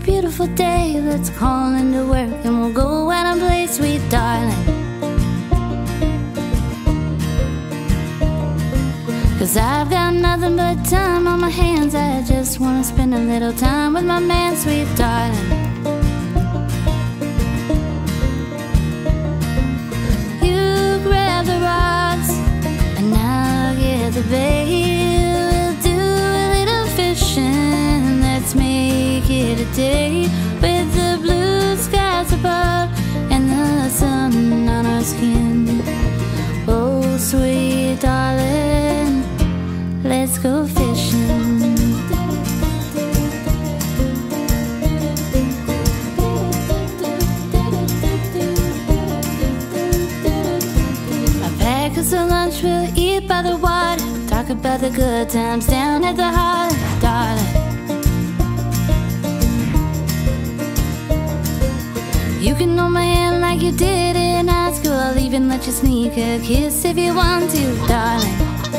beautiful day, let's call into work and we'll go out and play, sweet darling. 'Cause I've got nothing but time on my hands, I just wanna spend a little time with my man, sweet darling. You grab the rocks and I'll get the bait. We'll do a little fishing, let's make it a day, with the blue skies above and the sun on our skin. Oh, sweet darling, let's go fishing. I pack us a lunch, we'll eat by the water, talk about the good times down at the holler, darling. You can hold my hand like you did in high school, I'll even let you sneak a kiss if you want to, darling.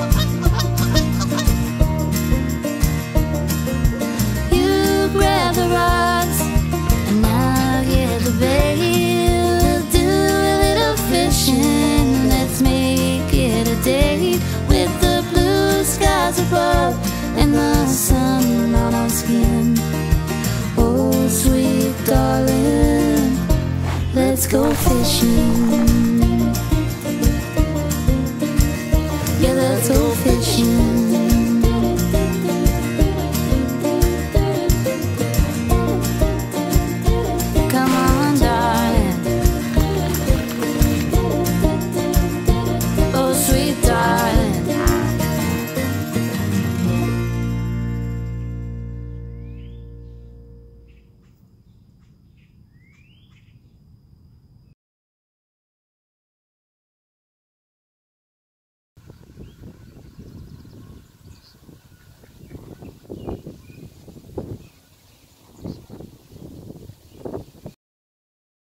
Grab the rocks and I'll get the bait. We'll do a little fishing, let's make it a date, with the blue skies above and the sun on our skin. Oh, sweet darling, let's go fishing. Yeah, let's go fishing.